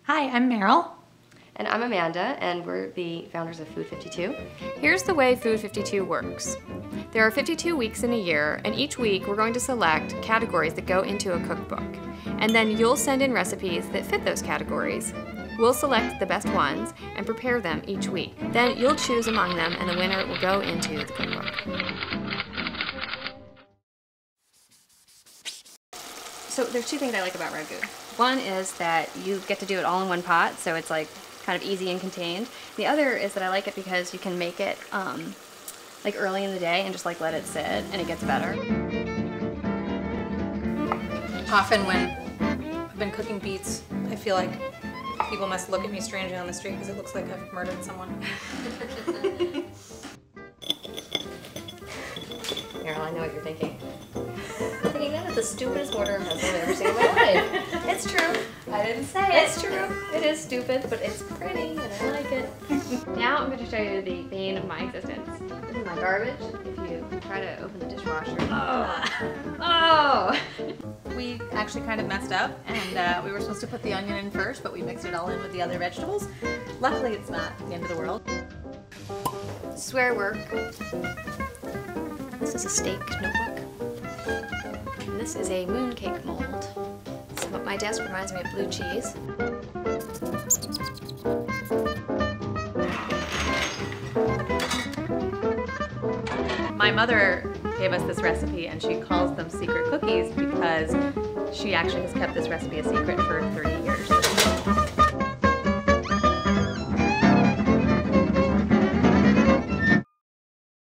Hi, I'm Meryl. And I'm Amanda, and we're the founders of Food 52. Here's the way Food 52 works. There are 52 weeks in a year, and each week we're going to select categories that go into a cookbook. And then you'll send in recipes that fit those categories. We'll select the best ones and prepare them each week. Then you'll choose among them, and the winner will go into the cookbook. So there's two things I like about ragu. One is that you get to do it all in one pot, so it's like kind of easy and contained. The other is that I like it because you can make it like early in the day and just like let it sit, and it gets better. Often when I've been cooking beets, I feel like people must look at me strangely on the street because it looks like I've murdered someone. Meryl, I know what you're thinking. I'm thinking that is the stupidest mortar and pestle I've ever seen in my life. It's true. I didn't say it. It's true. It is stupid, but it's pretty and I like it. Now I'm going to show you the bane of my existence. This is my garbage. If you try to open the dishwasher. Oh! We actually kind of messed up, and we were supposed to put the onion in first, but we mixed it all in with the other vegetables. Luckily, it's not the end of the world. Swear work. This is a steak notebook. And this is a mooncake mold. So my desk reminds me of blue cheese. My mother gave us this recipe, and she calls them secret cookies because she actually has kept this recipe a secret for 30 years.